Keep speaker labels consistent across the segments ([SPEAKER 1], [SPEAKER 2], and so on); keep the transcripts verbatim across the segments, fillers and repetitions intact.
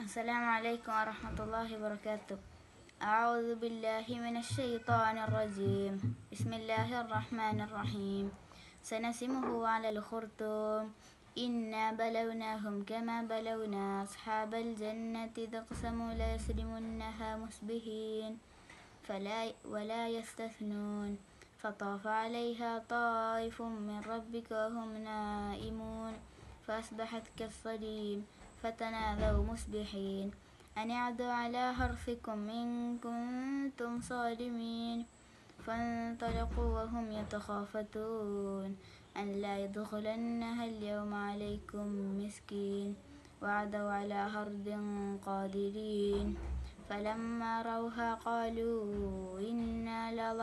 [SPEAKER 1] السلام عليكم ورحمة الله وبركاته. أعوذ بالله من الشيطان الرجيم. بسم الله الرحمن الرحيم. سنسمه على الخرطوم. إنا بلوناهم كما بلونا أصحاب الجنة إذ أقسموا ليصرمنها مصبحين فلا ولا يستثنون فطاف عليها طائف من ربك وهم نائمون فأصبحت كالصريم فتنادوا مصبحين أن اعدوا على حرثكم إن كنتم صارمين فانطلقوا وهم يتخافتون أن لا يدخلنها اليوم عليكم مسكين وعدوا على حرد قادرين فلما روها قالوا إنا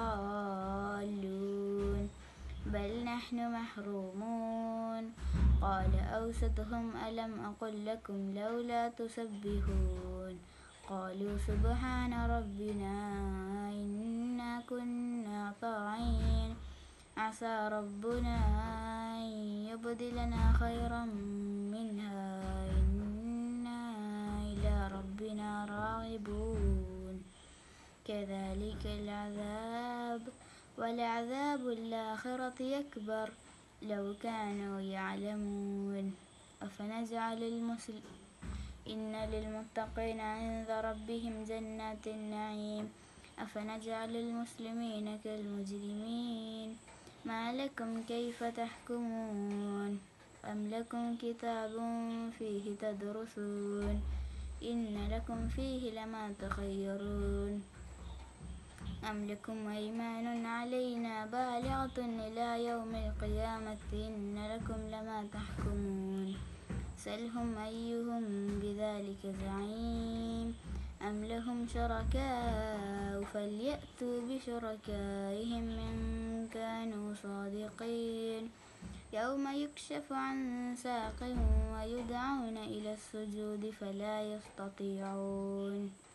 [SPEAKER 1] لضالون بل نحن محرومون قال أوسطهم ألم أقل لكم لولا تسبحون قالوا سبحان ربنا إنا كنا طاغين عسى ربنا أن يبدلنا خيرا منها إنا إلى ربنا راغبون كذلك العذاب ولعذاب الآخرة أكبر لو كانوا يعلمون أفنجعل المسلم إن للمتقين عند ربهم جنات النعيم أفنجعل المسلمين كالمجرمين ما لكم كيف تحكمون أم لكم كتاب فيه تدرسون إن لكم فيه لما تخيرون أم لكم أيمان علينا بالغة إلى يوم القيامة إن لكم لما تحكمون سلهم أيهم بذلك زعيم أم لهم شركاء فليأتوا بشركائهم إن كانوا صادقين يوم يكشف عن ساق ويدعون إلى السجود فلا يستطيعون